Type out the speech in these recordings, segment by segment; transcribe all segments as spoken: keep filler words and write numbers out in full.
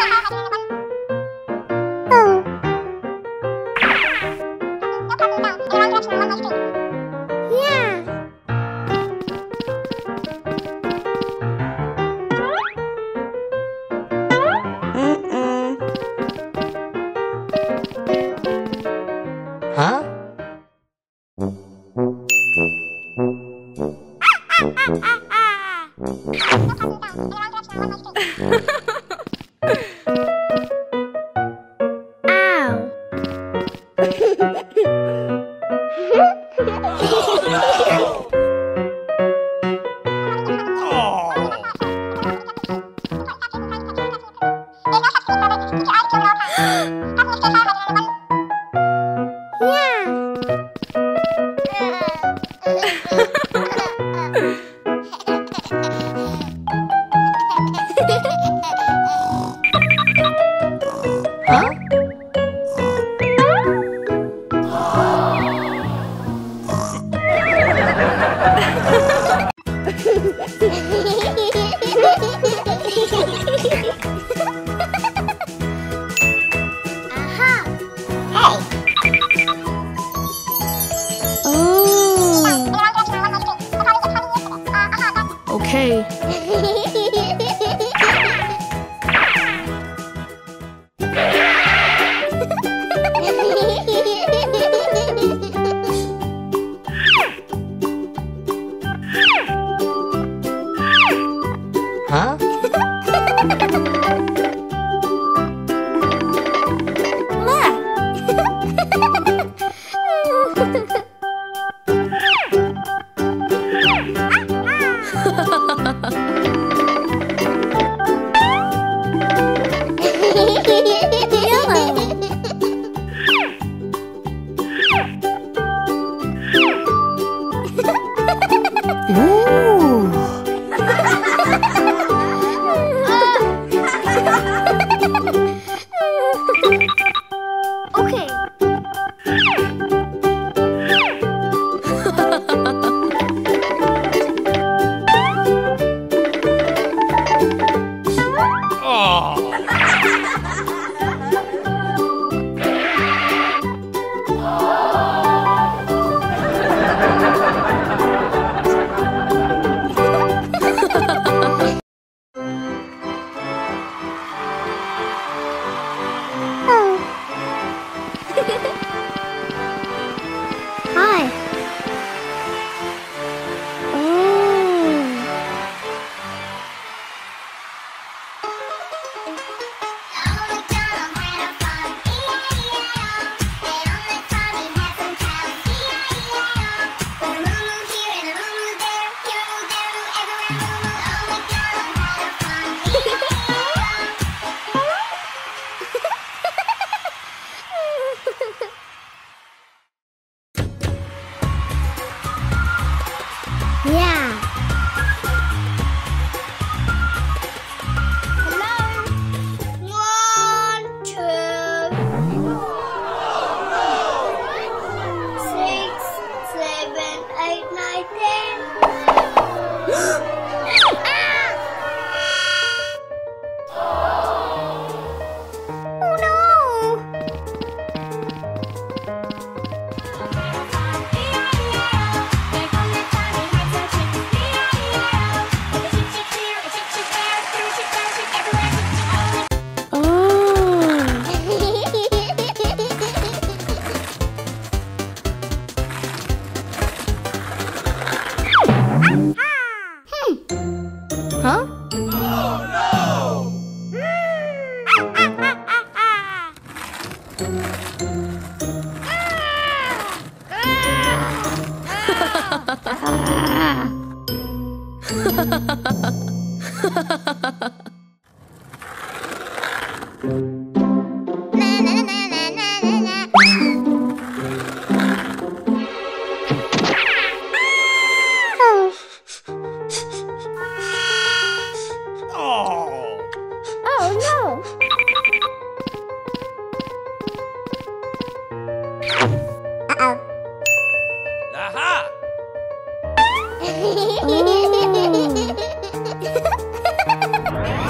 Oh.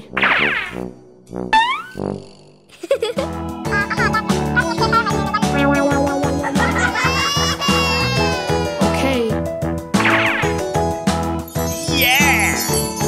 Okay. Yeah!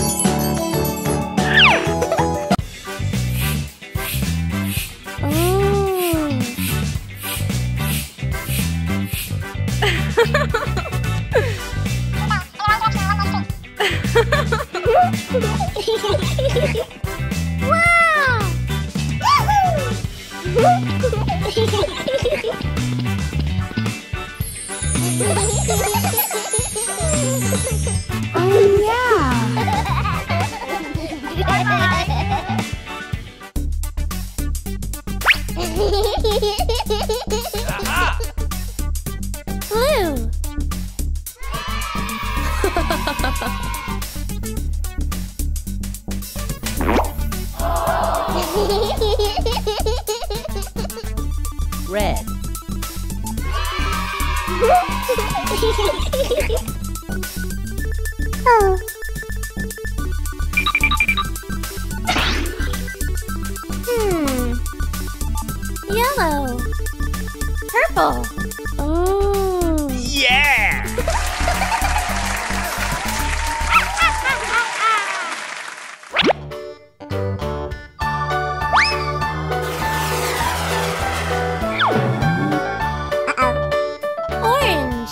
Wow! Oh, yeah. Aha! Blue. Red. Oh. Hmm. Yellow. Purple. Oh. Yeah! Orange.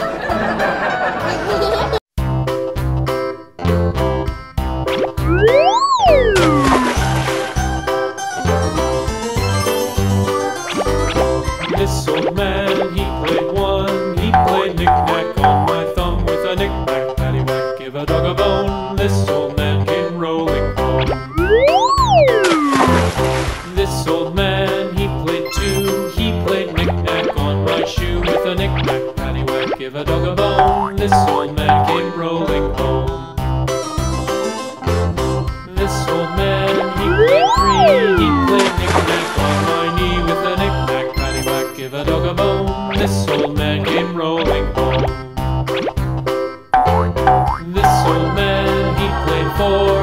This old man, he played one. He played knick-knack on my thumb with a knick-knack, paddywhack, give a dog a bone. This old man came rolling home. This old man, he played two. He played knick-knack on my shoe with a knick-knack, paddywhack, give a dog a bone. This old man came rolling home. This old man, he played three. He played knick-knack on my knee with a knick-knack, paddywhack, give a dog a bone. This old man came rolling home. This old man, he played four.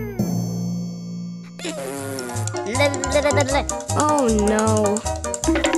Oh no.